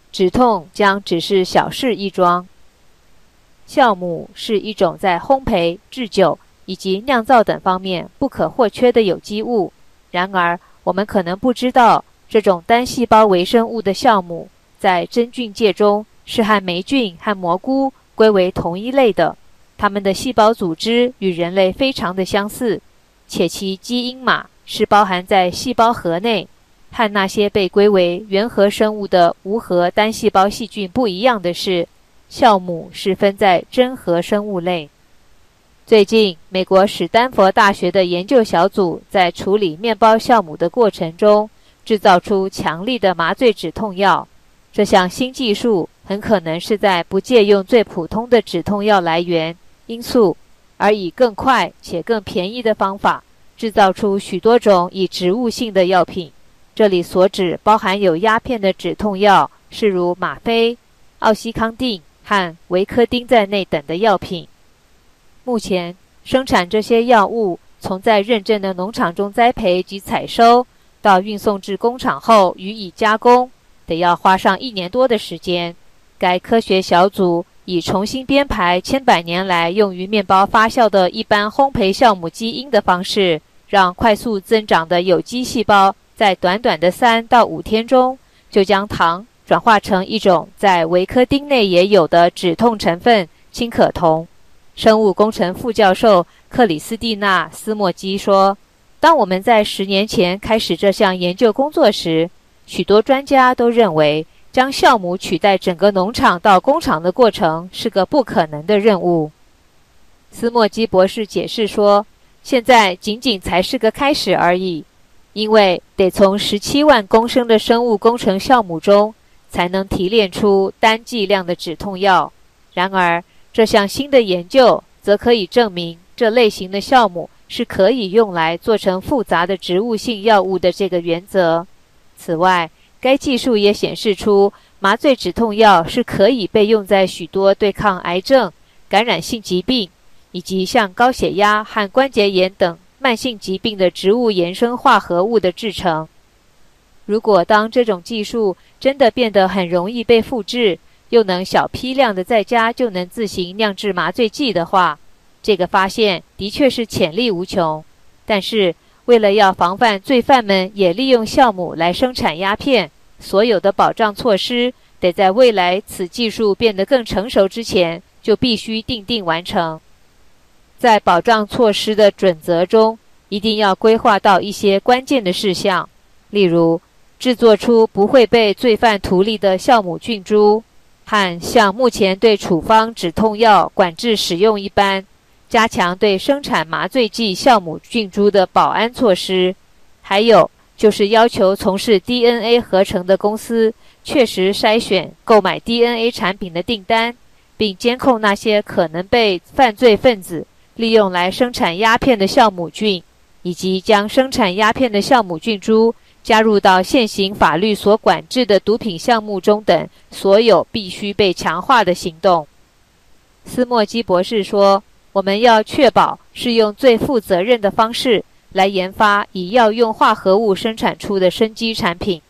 止痛将只是小事一桩。酵母是一种在烘焙、制酒以及酿造等方面不可或缺的有机物，然而我们可能不知道，这种单细胞微生物的酵母在真菌界中是和霉菌和蘑菇归为同一类的，它们的细胞组织与人类非常的相似，且其基因码是包含在细胞核内。和那些被归为原核生物的无核单细胞细菌不一样的是，酵母是分在真核生物类。最近，美国史丹佛大学的研究小组在处理面包酵母的过程中，制造出强力的麻醉止痛药。这项新技术很可能是在不借用最普通的止痛药来源因素，而以更快且更便宜的方法，制造出许多种以植物性的药品。这里所指包含有鸦片的止痛药，是如吗啡、奥西康定和维科丁在内等的药品。目前，生产这些药物从在认证的农场中栽培及采收，到运送至工厂后予以加工，得要花上1年多的时间。该科学小组以重新编排千百年来用于面包发酵的一般烘焙酵母基因的方式，让快速增长的有机细胞在短短的3到5天中，就将糖转化成一种在维科丁内也有的止痛成分氢可酮。生物工程副教授克里斯蒂娜·斯莫基说，当我们在10年前开始这项研究工作时，许多专家都认为将酵母取代整个农场到工厂的过程是个不可能的任务。斯莫基博士解释说，现在仅仅才是个开始而已，因为得从17万公升的生物工程酵母中才能提炼出单剂量的止痛药。然而，这项新的研究则可以证明这类型的酵母是可以用来做成复杂的植物性药物的这个原则。此外，该技术也显示出麻醉止痛药是可以被用在许多对抗癌症、感染性疾病以及像高血压和关节炎等慢性疾病的植物衍生化合物的制成。如果当这种技术真的变得很容易被复制，又能小批量的在家就能自行酿制麻醉剂的话，这个发现的确是潜力无穷。但是，为了要防范罪犯们也利用酵母来生产鸦片，所有的保障措施得在未来此技术变得更成熟之前就必须订定完成。在保障措施的准则中，一定要规划到一些关键的事项，例如制作出不会被罪犯图利的酵母菌株，和像目前对处方止痛药管制使用一般，加强对生产麻醉剂酵母菌株的保安措施。还有就是要求从事 DNA 合成的公司确实筛选购买 DNA 产品的订单，并监控那些可能被犯罪分子利用来生产鸦片的酵母菌，以及将生产鸦片的酵母菌株加入到现行法律所管制的毒品项目中等所有必须被强化的行动。斯莫基博士说，我们要确保是用最负责任的方式来研发以药用化合物生产出的生机产品。